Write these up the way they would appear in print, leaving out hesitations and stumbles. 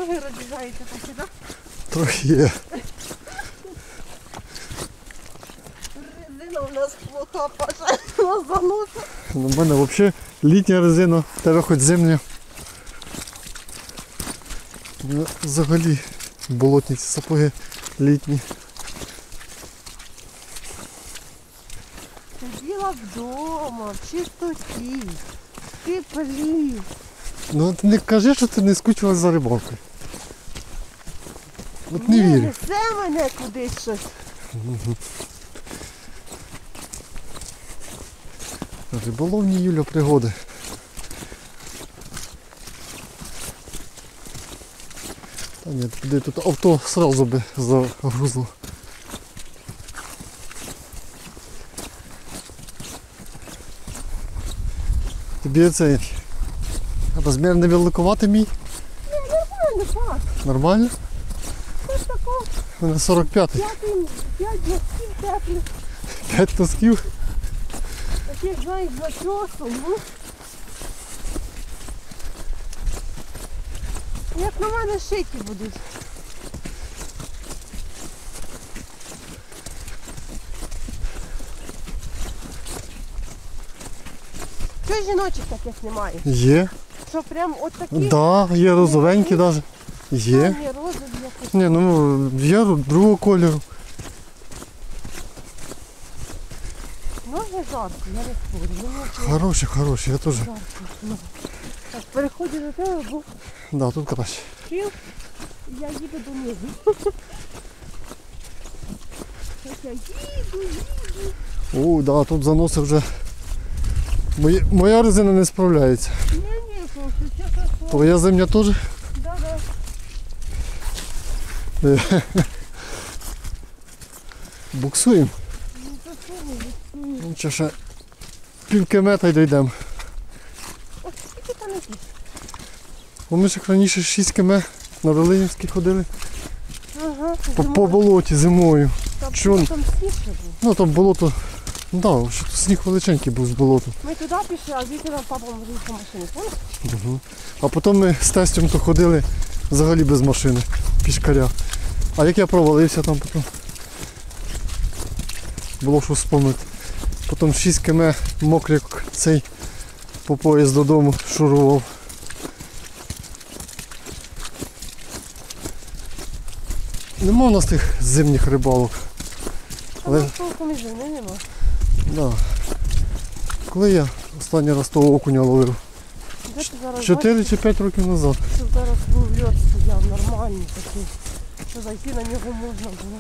ноги розбігаються такі, так? Трохи є. Резина у нас плоха, Паша, нас заносить. У мене взагалі літня резина, в тебе хоч зимня. У мене взагалі болотні ці сапоги літні. Сиділа вдома, в чистоті, в теплі. Ну ти не кажи, що ти не скучила за рибалкою. От не вірю. Несе мене кудись щось. Риболовні, Юля, пригоди. Та ні, туди тут авто сразу би загрузло. Тобі цей розмір не великувати мій? Ні, нормально, Паш. Нормально? Ось такого У мене 45-й. 5 носків теплих. 5 носків. Таких, знаєш, з начосом, ну. Як на мене шиті будуть. Чого жіночих таких немає? Є. Що прям от такі? Да, є розовенькі навіть. Є. Ні, розові якось. Ні, ну є другого кольору. Ноги жарко, я не спорю. Мені Хороші, хороші, я теж. жарко. Ну. Так, переходжу до тебе, бо Да, тут краще. стріл, і я їду до нього. Так я їду. О, да, тут заноси вже. Моя резина не справляється. Ні, просто чесно слово. Твоя зимня теж? Да-да. Буксуємо. Ну, то що ви? Ну, чи ще пів кілометра й дійдемо. Ось скільки там якісь? Бо ми ж як раніше 6 км на Велинівській ходили. Ага. По болоті зимою. Там, Чон. там сніг ще був. Ну там болото. Ну да, що тут сніг величенький був з болоту. Ми туди пішли, а звідти нам папа приїхав машину. Помниш? Угу. А потім ми з тестем то ходили взагалі без машини, пішкаря. А як я провалився там потім. Було що вспомнити. Потім 6 км мокрий цей по поїзд додому шурував. Нема у нас тих зимніх рибалок. Там Але- толком і зими нема. Да. Коли я останній раз того окуня ловив? Де ти зараз 4 чи 5 років назад. бачиш, що зараз був льот стояв нормальний такий, що зайти на нього можна було.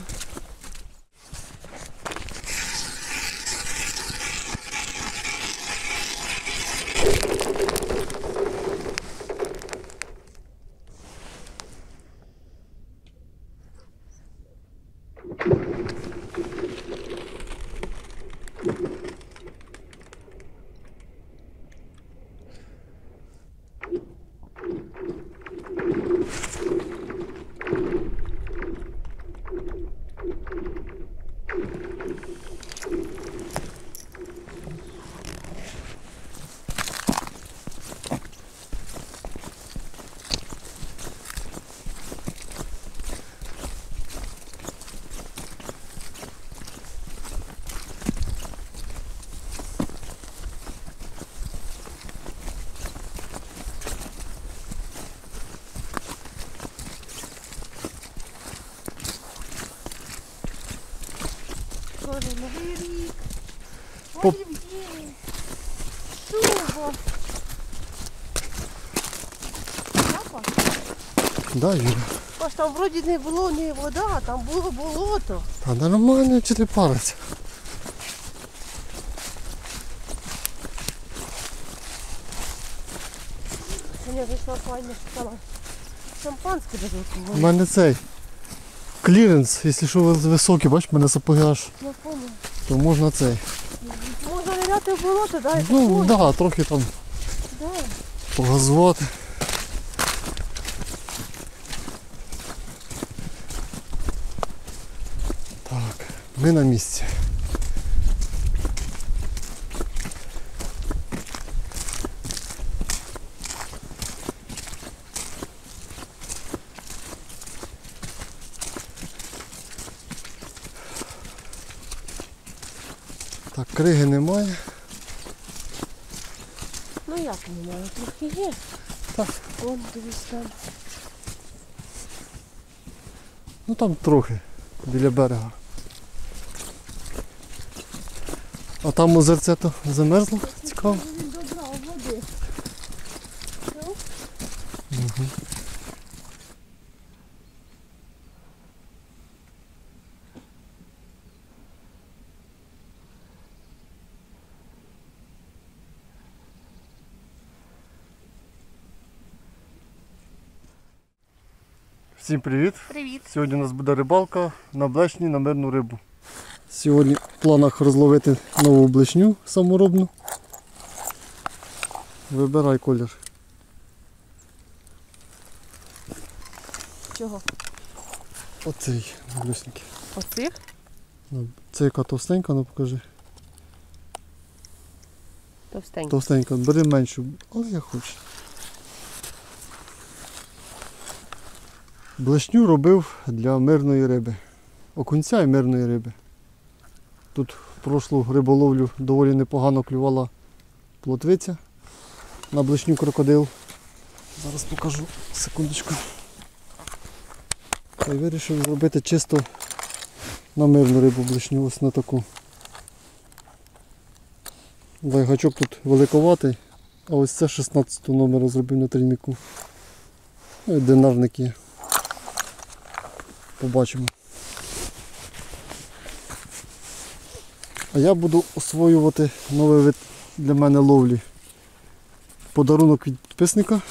Боже, новий рік. Поп- Олів'є. Шуба. Папа, Да, Юля. Паш, там вроді не було ні вода, а там було болото. Та нормально, чи ти париться? Сьогодні зайшла файна, що там шампанське без У алкоголю. мене цей кліренс, якщо що високий, бачиш, в мене сапоги аж, Я помню. то можна цей. Можна ниряти в болото, да, і Ну, такое. да, трохи там Да. погазувати. Так, ми на місці. Так, криги немає. Ну як немає, трохи є. Так. Вон дивись там. Ну там трохи, біля берега. А там озерце то замерзло? Цікаво. Він добрав води. Угу. Всім привіт! Привіт. Сьогодні у нас буде рибалка на блешні на мирну рибу. Сьогодні в планах розловити нову блешню саморобну. Вибирай колір. Чого? Оцей блюсники. Оцих? Це яка товстенька, ну покажи. Товстенькі. Товстенька, бери меншу, але я хочу. Блешню робив для мирної риби. Окунця і мирної риби. Тут в прошлу риболовлю доволі непогано клювала плотвиця на блешню крокодил. Зараз покажу, секундочку. Та й вирішив зробити чисто на мирну рибу блешню, ось на таку. Гачок тут великоватий, а ось це 16 номера зробив на трійнику. Ну і динарник є. Побачимо. А я буду освоювати новий вид для мене ловлі. Подарунок від підписника.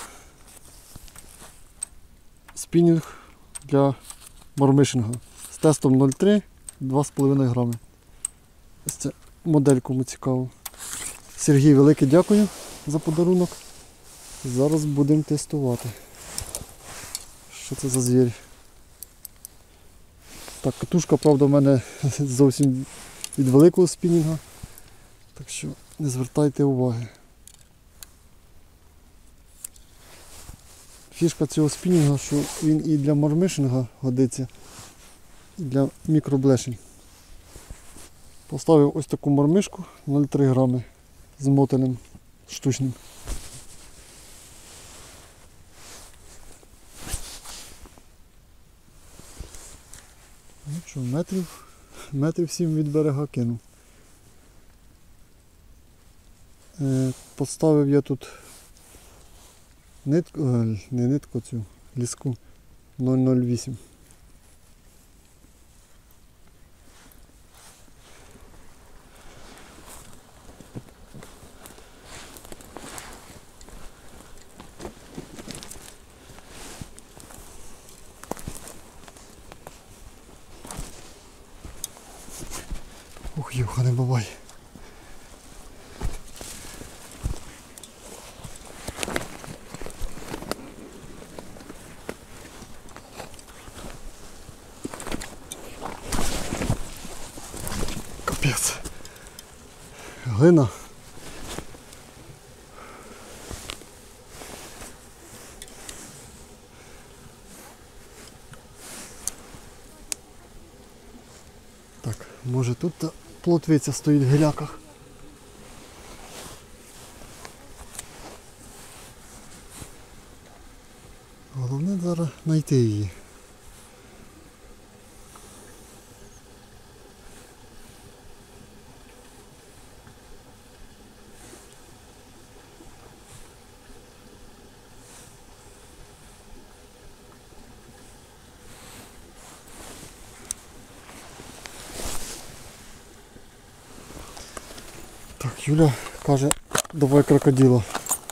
Спінінг для мормишинга. З тестом 0,3, 2,5 грами. Ось це модель, кому цікаво. Сергій, велике дякую за подарунок. Зараз будемо тестувати. Що це за звір? Так, катушка, правда, в мене зовсім від великого спінінга, так що не звертайте уваги. Фішка цього спінінга, що він і для мормишинга годиться, і для мікроблешень. Поставив ось таку мормишку 0,3 грами з мотаним штучним. Ну що, метрів 7 від берега кинув. Поставив я тут нитку, не нитку цю, ліску 0,08. Ух, юха, не бувай. Капець. Глина. Так, може тут плотвиця стоїть в гіляках. Головне зараз знайти її. Так, Юля каже, давай крокодила.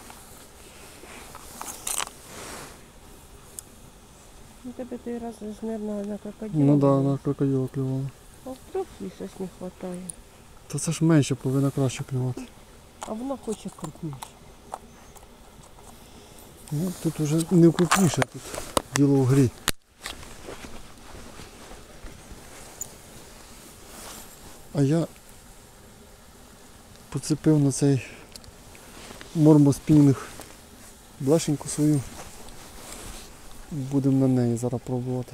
У тебе той раз з мирного на крокодила. Ну да, на крокодила клювала. А вдруг їй щось не вистачає. Та це ж менше, повинна краще клювати. А вона хоче крупніше. Ну, тут вже не крупніше, тут діло в грі. А я поцепив на цей мормоспінінг блешеньку свою. Будемо на неї зараз пробувати.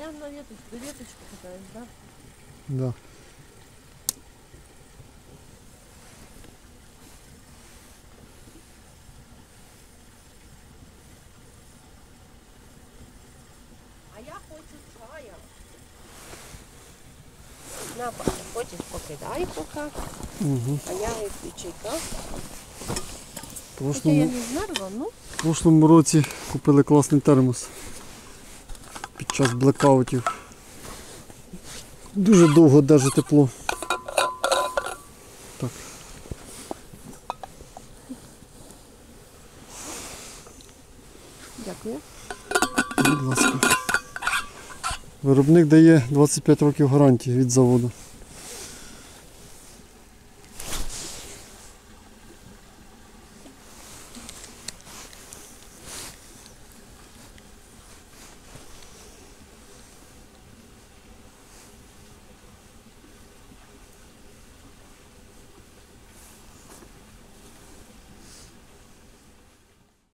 Прямо на веточку, веточку катаешь, да? Да. А я хочу чая. На, Паша, хочеш покидай поки, Угу. а я вип'ю чайка. В Хоча я прошлому, не змерзла, ну. в прошлому році купили класний термос під час блекаутів. Дуже довго держить тепло. Так. Дякую. Будь ласка. Виробник дає 25 років гарантії від заводу.